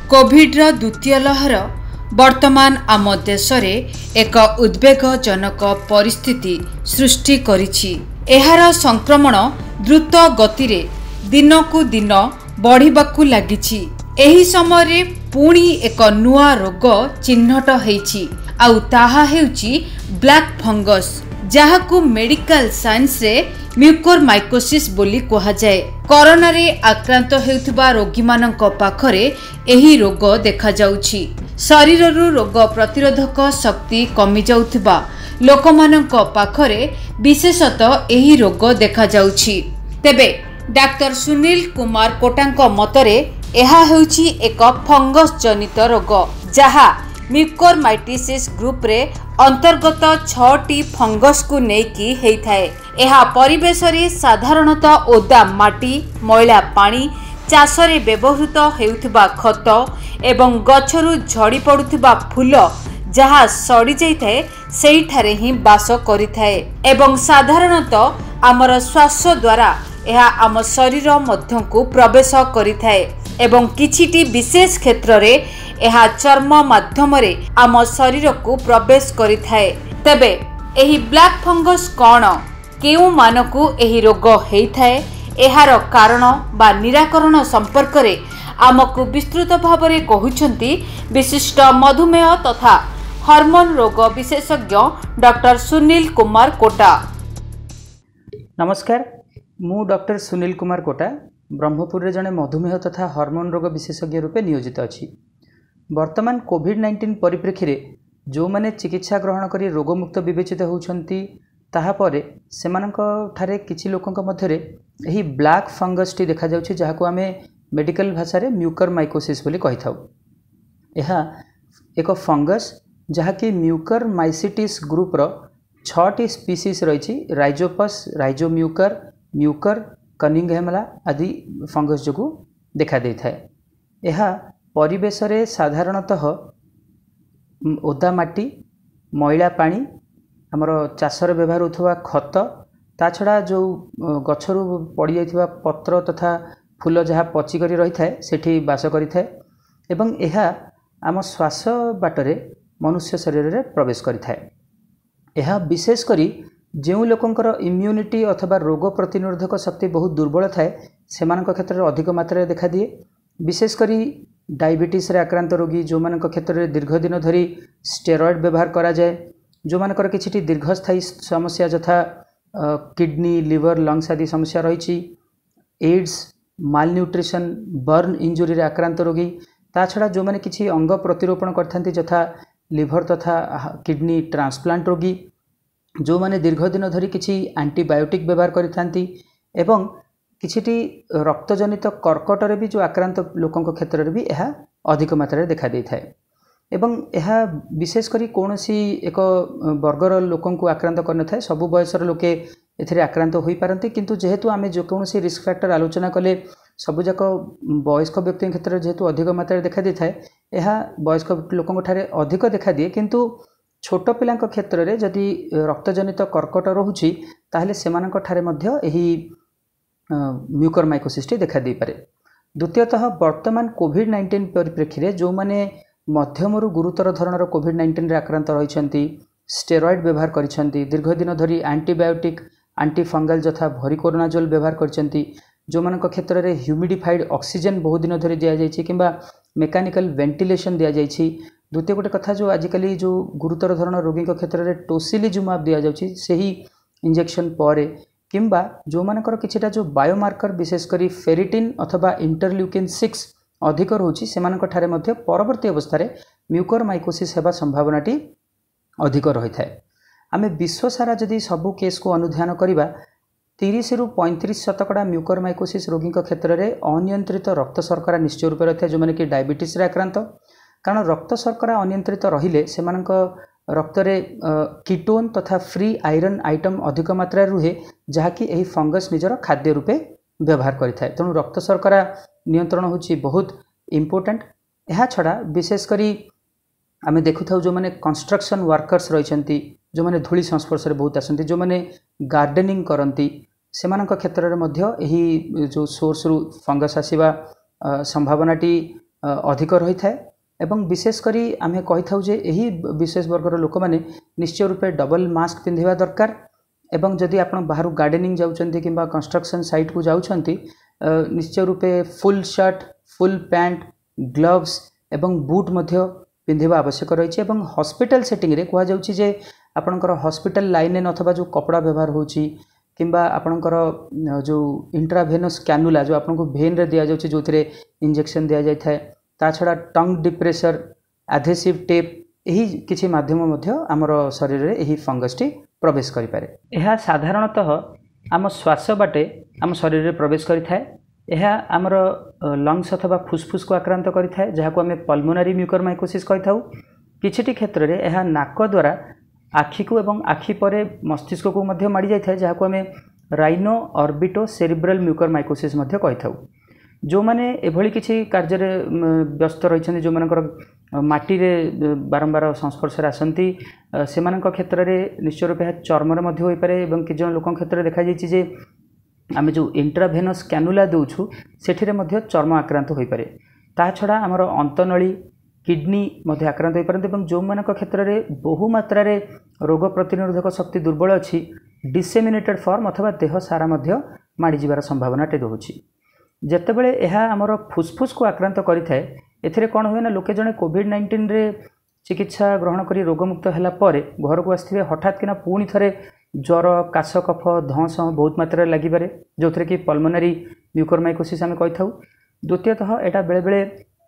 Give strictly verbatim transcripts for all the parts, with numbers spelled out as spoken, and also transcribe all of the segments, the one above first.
कोविड्र द्वितीय लहर वर्तमान आम देश में एक उद्वेगजनक परिस्थिति सृष्टि करिछि। एहार संक्रमण द्रुत गति रे दिनकु दिन बढ़िबाकु लागिछि। एही समय पुणी एक नुआ रोग चिन्हट हेछि आउ ताहा हेउछि ब्लैक फंगस, जहाकु मेडिकल साइंस रे म्यूकोरमाइकोसिस बोली कहा जाए। कोरोना रे आक्रांत हेउथिबा रोगी मानक पाखरे एही रोग देखा जाउछि। शरीर रु रोग प्रतिरोधक शक्ति कमी जाउथिबा लोकमानक पाखरे विशेषतः एही रोग देखा जाउछि। तेबे डाक्टर सुनील कुमार कोटांक मतरे एहा हेउछि एक फंगस जनित रोग, जहा म्यूकोरमाइटिसिस ग्रुप रे अंतर्गत छटी फंगस को नेकी हेइथाए। एहा परिवेश रे साधारणतः ओदा माटी, मैला पानी, चाष रे व्यवहृत हेउथिबा खत एवं गछरु झड़ी पड़ुथिबा फूल जहा सड़ी जाइथाए सेहिठारे ही बास करिथाए एवं साधारणतः आमर श्वास द्वारा एहा आम शरीर मध्यकु प्रवेश करिथाए एवं किछिटी विशेष क्षेत्र रे एहा चर्म माध्यम रे आम शरीर को प्रवेश करिथाए। तेबे एही ब्लैक फंगस कौन, केउ मानकु एही रोग हेइथाए, एहार कारण बा निराकरण संपर्क रे आमकु विस्तृत भाव रे कहुछंती विशिष्ट मधुमेह तथा हार्मोन रोग विशेषज्ञ डॉक्टर सुनील कुमार कोटा। नमस्कार, मु डॉक्टर सुनील कुमार कोटा ब्रह्मपुर रे जने मधुमेह तथा हार्मोन रोग विशेषज्ञ रूपे नियोजित अछि। वर्तमान कोविड नाइंटीन परिप्रेक्षी रे जो माने चिकित्सा ग्रहण करी रोगमुक्त विवेचित होउछंती ताहा परे सेमानक ठारे किछि लोकंक मध्यरे एही ब्लैक फंगस टी देखा जाउछि, जाहाको आमे मेडिकल भाषा रे म्यूकोरमाइकोसिस बोली कहिथाउ। एहा एक फंगस जहाकि म्यूकोरमाइसिटिस ग्रुप रो छटी स्पीसीज रहिछि। राइजोपस, राइजोम्यूकर, म्यूकर, कनिंगहेमला आदि फंगस जोगु देखा देइथाए। एहा परिवेश रे साधारणतः ओदा माटी, मैला पानी, आमर चाषर व्यवहार होथवा खत, ता छड़ा जो गछरु पड़ी जाइथिबा पत्र तथा फूल जहाँ पचिकरी रही थाए सेठी बास करि थाए एवं एहा आम श्वास बाटरे मनुष्य शरीर रे प्रवेश करि थाए। एहा विशेष करी जेउ लोकंकर इम्यूनिटी अथवा रोग प्रतिरोधक शक्ति बहुत दुर्बल थाए सेमानक क्षेत्र रे अधिक मात्रा देखा दिए। विशेष करी डायबिटीज रे आक्रांत रोगी जो मानक क्षेत्र रे दीर्घ दिन धरी स्टेरॉइड व्यवहार करा जाए, जो मानकर किछि दीर्घस्थायी समस्या यथा किडनी, लिवर, लंग्स आदि समस्या रही, AIDS, malnutrition, burn injury रे आक्रांत रोगी, ता छड़ा जो माने किछि अंग प्रतिरोपण करथांती यथा लिवर तथा किडनी ट्रांसप्लांट रोगी, जो माने दीर्घ दिन धरी किछि एंटीबायोटिक व्यवहार करिथांती एवं किछिटी रक्तजनित कर्कट रे भी जो आक्रांत लोकंक क्षेत्र रे भी एहा अधिक मात्रा देखा देइ थाए एवं एहा विशेष करी कोनोसी एक वर्गर लोकन को आक्रांत करन थाए। सबु बयसर लोके एथिरे आक्रांत होई पारंती, किंतु जेहेतु आमे जो कोनोसी रिस्क फैक्टर आलोचना कले सबु जाक वयस्क व्यक्ति क्षेत्र जेहेतु अधिक मात्रा देखा देइ थाए, एहा वयस्क लोकन ठारे अधिक देखा दिए, किंतु छोट पिलांक क्षेत्र रे जदि रक्तजनित कर्कट रहुछि ताहले सेमानक ठारे मध्य एही म्यूकोरमाइकोसिस टी देखा दे पारे। द्वितीयतः वर्तमान कोविड नाइंटीन परिप्रेक्षी रे जो माने मध्यमरु गुरुतर धरणर कोविड नाइंटीन रे आक्रांत रहिछंती, स्टेरॉइड व्यवहार करिछंती, दीर्घ दिन धरी एंटीबायोटिक, एंटी फंगल यथा भरिकोरोनाजोल व्यवहार करिछंती, जो मानक क्षेत्र रे ह्यूमिडिफाइड ऑक्सीजन बहुत दिन धरी दिया जायछि किंबा मेकानिकल वेंटिलेशन दिया जायछि। द्वितीय गोटे कथा जो आजिकली जो गुरुतर धरण रोगी क्षेत्र में टोसिलिजुमाब दि जाउछि सेही इंजेक्शन पर किंबा जो मानकर किछिटा जो बायोमार्कर विशेषकर फेरिटिन अथवा इंटरल्यूकिन सिक्स अधिक रोची सेमानक ठारे मध्य परवर्ती अवस्था रे म्यूकोरमाइकोसिस हेबा संभावनाटी अधिक रही थाए। आमे विश्व सारा जदि सबु केस को अनुध्यान करिबा तीस रु पैंतीस शतकड़ा म्यूकोरमाइकोसिस रोगी क्षेत्र में अनियंत्रित रक्त शर्करा निश्चय रूप रही है, जो मैंने कि डायबिटीज रे आक्रांत। कारण रक्त शर्करा अनियंत्रित रहिले सेमानक रक्त रे कीटोन तथा फ्री आयरन आइटम अधिक मात्रा रुहे, जहाँकि एही फंगस निजर खाद्य रूपे व्यवहार करिथाए। तेणु रक्त शर्करा नियंत्रण होची बहुत इम्पोर्टेंट। एहा छड़ा विशेष करी आमे देखुथाउ जो माने कंस्ट्रक्शन वर्कर्स रहिछंती, जो माने धूली संस्पर्श रे बहुत आसंती, जो माने गार्डनिंग करंती, सेमानक क्षेत्र रे मध्य एही जो सोर्स रु फंगस आसीबा संभावनाटी अधिक रही था एवं विशेषकर आम कही था यही विशेष वर्गर लोक मैंने निश्चय रूपे डबल मास्क पिंधिबा दरकार एवं जदि आप बाहर गार्डेनिंग जाउछंती किंबा कंस्ट्रक्शन साइट को जाउछंती निश्चय रूपे full shirt full pant gloves एवं बूट मध्य पिंधिबा आवश्यक रही है। हॉस्पिटल सेटिंग रे कह जाउछि जे आपणकर हॉस्पिटल लाइनेन अथवा जो कपड़ा व्यवहार होछि किंबा आपणकर जो इंट्राभेनस कैनुला जो आपको भेन रे दिया जाउछि जो थिरे इंजेक्शन दिया जाय थाए ता छड़ा टंग डिप्रेशर एडहेसिव टेप यही किछि माध्यम मध्य आमर शरीर रे यही फंगस टी प्रवेश करि पारे। यह साधारणतः आम श्वास बाटे आम शरीर रे प्रवेश करि थाए। यह आमर लंग्स अथवा फुसफुस को आक्रांत करि थाए जहाँ को आम पल्मोनारी म्यूकरमाइकोसिस कहि थाउ। किछिटी क्षेत्र रे यह नाक द्वारा आखि को एवं आखि परे मस्तिष्क को मध्य माड़ी जाय थाए जहाँ को आम राइनो ऑर्बिटो सेरिब्रल म्यूकरमाइकोसिस मध्य कहि थाउ। जो माने एभली किछि कार्य रे व्यस्त रहिछन्ति जो मानकर माटी रे बारंबार संस्पर्श रे आसंती सेमानक क्षेत्र रे निश्चय रूपे चर्म रे मध्य होई पारे एवं कि जन लोकन क्षेत्र रे देखा जायछि जे आमे जो इंट्राभेनस कैनुला दउछु सेठिरे मध्य चर्म आक्रांत होई पारे। ता छडा हमर अंतनळी किडनी मध्य आक्रांत होई पारନ୍ତି एवं जो मानक क्षेत्र रे बहु मात्रा रे रोग प्रतिरोधक शक्ति दुर्बल अछि डिसेमिनेटेड फॉर्म अथवा देह सारा मध्य माड़ी जिबार संभावना टे रहउछि। जेतेबेले यह आमर फुसफुस को आक्रांत करिथाए एथिरे कोन होय ना लोके जने कोविड नाइंटीन रे चिकित्सा ग्रहण करी रोगमुक्त हला परे घर को आस्थिबे हठात किना पुणी थरे ज्वर काश कफ धस बहुत मात्रा लगी पारे जो थे कि पल्मोनारी म्यूकरमाइकोसिस आम कही था। द्वितीयतः यहाँ बेले बेले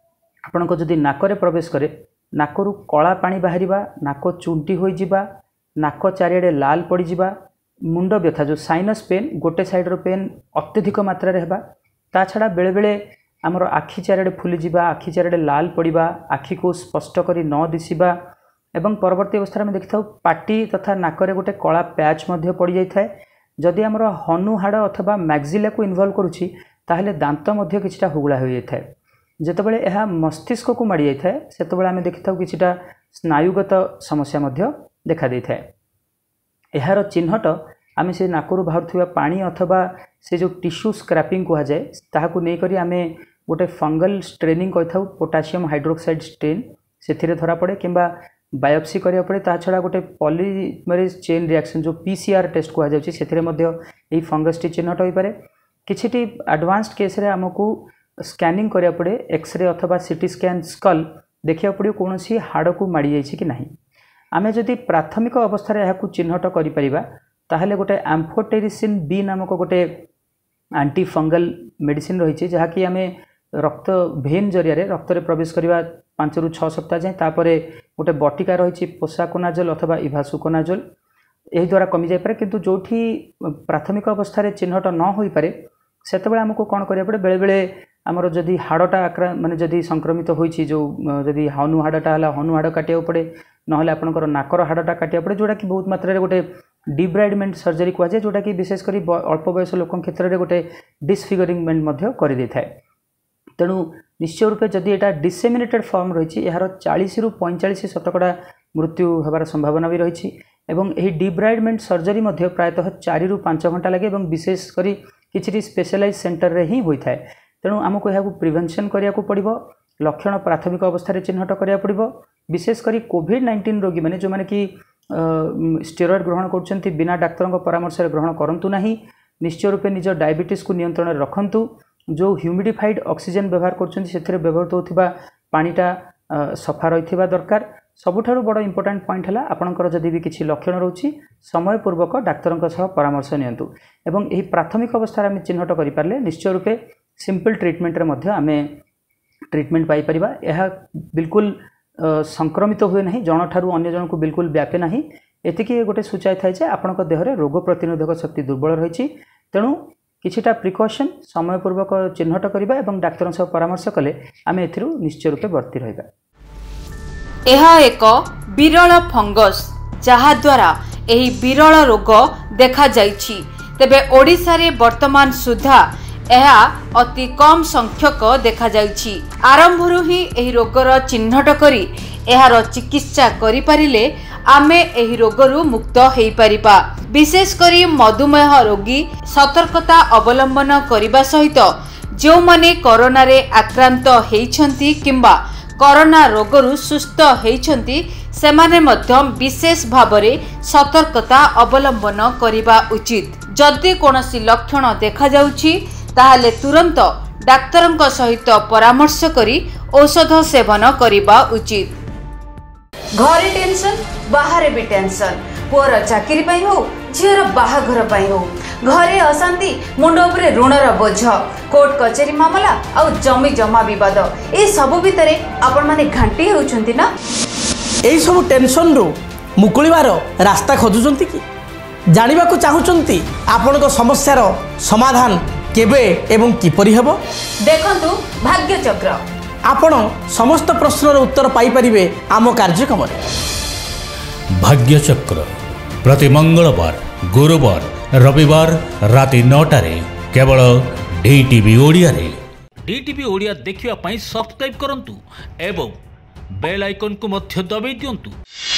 आपण को जदि नाकरे प्रवेश करे नाकरू कला पानी बाहर नाक चुंटी हो जावा नाक चारिआडे लाल पड़ जावा मुंड व्यथा जो साइनस पेन गोटे साइड्र पेन अत्यधिक मात्रा हेबा ता छड़ा बेले बेले आमर आखि चारिआडे फुली जावा आखि चारिआडे लाल पड़ा आखि को स्पष्ट करी न दिशिबा एवं परवर्ती अवस्था में देखि था पाटी तथा नाकरे गोटे कला पैच मध्य पड़ जाए। जदि आमर हनु हाड़ अथवा मैग्जिला को इनवल्व करुछि ताहले दांत मध्य किछिटा हुगुला हो जाए। जेतेबेले यह मस्तिष्क को माड़ी जाए सेतेबेले आमे देखि था किछिटा स्नायुगत समस्या मध्य देखा दे थाए। एहार चिन्हट आमे से नाकरू बाहरुथिबा पानी अथवा से जो टिश्यू स्क्रैपिंग कहा जाए ताहाकू नै करी आमे गोटे फंगल स्ट्रेनिंग कहि थाउ पोटासियम हाइड्रोक्साइड स्ट्रेन से धरा पड़े किंबा बायोप्सी करिया पड़े ता छड़ा गोटे पॉलीमरेज चेन रिएक्शन जो पीसीआर टेस्ट कहा जाउछि सेथिरे मध्य एही फंगस टी चिन्हट होई पारे। किछिटी एडवांस्ड केस रे हमकू स्कैनिंग करिया पड़े एक्सरे अथवा सीटी स्कैन स्कल देखिया पड़े कोनोसी हाड़ को माड़ी जाइछि कि नाही। आमे जदि प्राथमिक अवस्था रे याकू चिन्हट करि परिबा ताहले गोटे एम्फोटेरिसिन बी नामक गोटे एंटी फंगल मेडिसिन रही जहाँ कि आमे रक्त भेन जरिया रक्त रे प्रवेश करवा पांच रु छः सप्ताह जाए तापरे गोटे बटिका रही पोसाकोनाजोल अथवा इभासुकोनाजोल यही द्वारा कमी जाए किंतु जोठी प्राथमिक अवस्था चिन्हट न हो पारे सेतबेले आमको कौन करिया पड़े बेले बेले आमर जदि हाड़टा आक्रा माने जदि संक्रमित होइछि जो जदि हनु हाड़टा हला हनु हाड़ काटिया पड़े नहले आपनकर नाकर हाड़टा काटिया पड़े जोटा कि बहुत मात्रा रे गोटे डिब्राइडमेंट सर्जरी कह जाए जोटा कि विशेषकर अल्प बयस लोक क्षेत्र में गोटे डिसफिगरिंगमेंट मध्य कर दे थाए। तेणु निश्चय रूपे जदि यहाँ डिसेमिनेटेड फॉर्म रही यार चालीस रु पैंचाश शतकड़ा मृत्यु होबार संभावना भी रही एवं यही डिब्राइडमेंट सर्जरी मध्य प्रायतः चारि रु पांच घंटा लगे एवं विशेषकर किसी स्पेशलाइज सेंटर रे ही होता है। तेणु आमको यहाँ प्रिवेंशन करिया को पड़िबो लक्षण प्राथमिक अवस्था चिन्हट करिया पड़िबो विशेषकर कोविड नाइंटीन रोगी मैंने जो मैंने कि स्टेरॉइड ग्रहण करछन्ति बिना डाक्तर परामर्श ग्रहण करंतु नाही। निश्चय रूपे निज डायबिटीज को नियंत्रण रखंतु। जो ह्यूमिडिफाइड ऑक्सीजन व्यवहार करछन्ति सेथिरे व्यवहृत होथिबा पानीटा सफा रहिथिबा दरकार। सबुठारु बड़ इंपोर्टेंट पॉइंट है आपणकर जदि भी किसी लक्षण रोची समयपूर्वक डाक्तर सह परामर्श नियंतु एवं यही प्राथमिक अवस्था आम चिन्हट करें निश्चय रूपे सिंपल ट्रीटमेंट रे मध्य आमे ट्रीटमेंट पाई परिबा। यह बिल्कुल संक्रमित हुए नहीं जन ठारू अन्य जन को बिल्कुल व्यापे नहीं। एतिकी गोटे सूचाई थाए जे आपणक देहरे रोग प्रतिरोधक शक्ति दुर्बल रही तेणु किछिटा प्रिकॉशन समयपूर्वक चिन्हट करिबा एवं डाक्तर सह परामर्श कले आमे एथिरु निश्चय रूपे बर्ती रहिबा। एहा एक विरल फंगस जहा द्वारा एही विरल रोग देखा जाइछि। तेबे ओडिसा रे वर्तमान सुधा एहा अति कम संख्यक देखा जाइछि। आरंभरु ही एही रोगर चिन्हट करी एहार चिकित्सा करि पारिले आमे एही रोगरु मुक्त हेई परिबा। विशेष करी मधुमेह रोगी सतर्कता अवलंबन करिबा सहित जो माने कोरोना रे आक्रांत हेइछंती किंबा कोरोना रोगरु सुस्थ हेइछंती सेमाने मध्य विशेष भावरे सतर्कता अवलंबन करिबा उचित। जदि कोनोसी लक्षण देखा जाउछि ताहाले तुरंत डाक्तरंक सहित परामर्श करी औषध सेवन करिबा उचित। घरे टेंशन बाहर भी टेंशन, पुअर चाकरी पाई हो झीर बाहाघर पाई हो, घरे अशांति मुंड उपरे ऋणर बोझ, कोर्ट कचेरी मामला आ जमी जमा विवाद ए सब भितर आपण माने घांटी होउछंती ना। एई सब टेंशन रो मुकुलिबार रास्ता खोजुचंती कि जानिबा को चाहुचंती आपनको समस्यार समाधान केबे एवं किपरि हेबो? देखंतु भाग्य चक्र। आपण समस्त प्रश्नर उत्तर पाई परिबे आम कार्यक्रम रे। भाग्य चक्र प्रति मंगलवार, गुरुवार, रविवार राति नौटा रे केवल डीटीवी ओडिया रे। डीटीवी ओडिया देखिवा पई सब्सक्राइब करंतु एवं बेल आइकन को मध्य दबाई दियंतु।